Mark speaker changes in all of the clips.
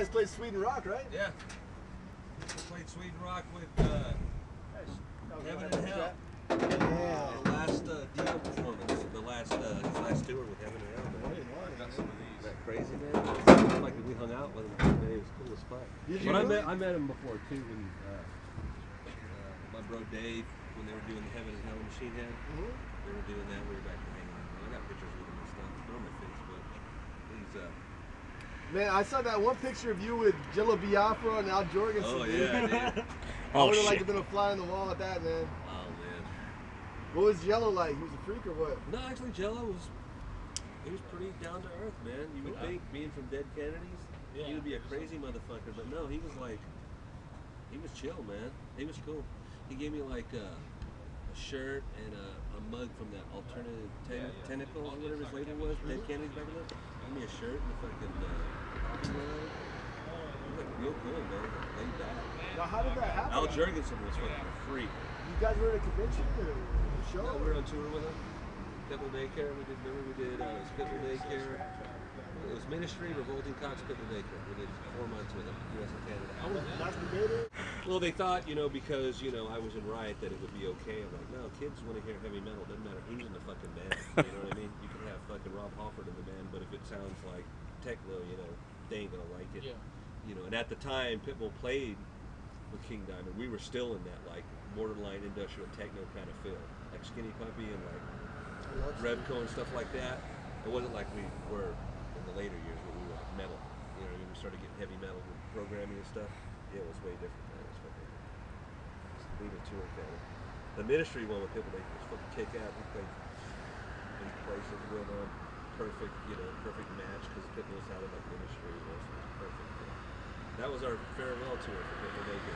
Speaker 1: guys played Sweden Rock, right?
Speaker 2: Yeah. We played Sweden Rock with Heaven and Hell.
Speaker 1: Yeah.
Speaker 2: The last deal performance, the last his last tour with Heaven and Hell. Man.
Speaker 1: I
Speaker 2: Got some of these. Isn't that crazy, man? It seems like we hung out with him. Man, he was cool as fuck. But I met him before too when my bro Dave, when they were doing the Heaven and Hell Machine Head. They were doing that. We were back there hanging out. I got pictures with him and stuff. They're on my Facebook. He's
Speaker 1: man, I saw that one picture of you with Jello Biafra and Al Jorgensen.
Speaker 2: Oh yeah, dude.
Speaker 1: I would have liked to have been a fly on the wall at that, man.
Speaker 2: Oh man.
Speaker 1: What was Jello like? He was a freak or what?
Speaker 2: No, actually, Jello was. He was pretty down to earth, man. You would think, being from Dead Kennedys, he would be a crazy motherfucker, but no, he was like, he was chill, man. He was cool. He gave me like a shirt and a mug from that Alternative Tentacle or whatever his label was, Dead Kennedys back then. Gave me a shirt and a fucking coffee mug. He was like real cool, man. Laid back.
Speaker 1: Now, how did that happen?
Speaker 2: Al Jorgensen was fucking a freak.
Speaker 1: You guys were at a convention or a show?
Speaker 2: No, we were on tour with him. Pitbull Daycare. We did. Remember we did. It was Pitbull Daycare. It was Ministry, Revolting Cox, Pitbull Daycare. We did 4 months with him, U.S. and Canada.
Speaker 1: I was not debated.
Speaker 2: Well, they thought, because I was in Riot, that it would be okay. I'm like, no, kids want to hear heavy metal. Doesn't matter who's in the fucking band. You know what I mean? You can have fucking Rob Halford in the band, but if it sounds like techno, they ain't gonna like it. Yeah. And at the time, Pitbull played with King Diamond. We were still in that like borderline industrial techno kind of feel, like Skinny Puppy and like Revco and stuff like that. It wasn't like we were in the later years where we were like metal. You know what I mean? We started getting heavy metal with programming and stuff. Yeah, it was way different. Man. It was fucking leaving tour kind of. The Ministry one with Pitbull was fucking kick out. We played in places with them. Perfect, perfect match because Pitbull was out of like Ministry. It was perfect. That was our farewell tour for Pitbull Naked.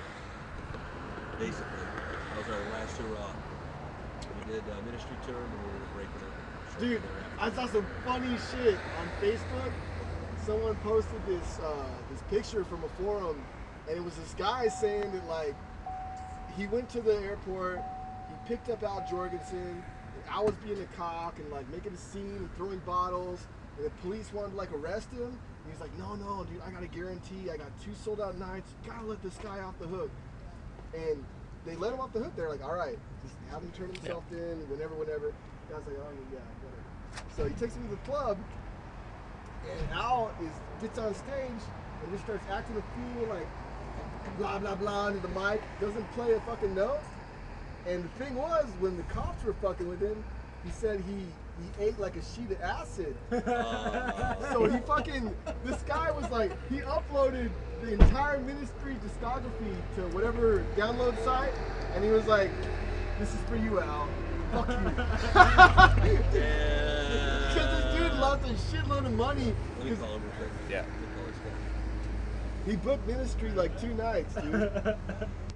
Speaker 2: Basically, that was our last tour off. We did Ministry tour and we were breaking up.
Speaker 1: Dude, I saw some funny shit on Facebook. Someone posted this picture from a forum, and it was this guy saying that like he went to the airport, he picked up Al Jorgensen, and Al was being a cock and like making a scene and throwing bottles, and the police wanted to like arrest him. And he's like, no, dude, I got a guarantee. I got 2 sold out nights. Gotta let this guy off the hook. And they let him off the hook. They're like, all right, just have him turn himself in whenever. I was like, oh yeah, whatever. So he takes him to the club, and Al gets on stage and just starts acting a fool, like blah blah blah into the mic, doesn't play a fucking note. And the thing was, when the cops were fucking with him, he said he ate like a sheet of acid. So this guy was like, he uploaded the entire Ministry discography to whatever download site, and he was like, this is for you, Al. Fuck you. Because this dude lost a shitload of money.
Speaker 2: Let me call him real quick. Yeah.
Speaker 1: He booked Ministry like 2 nights, dude.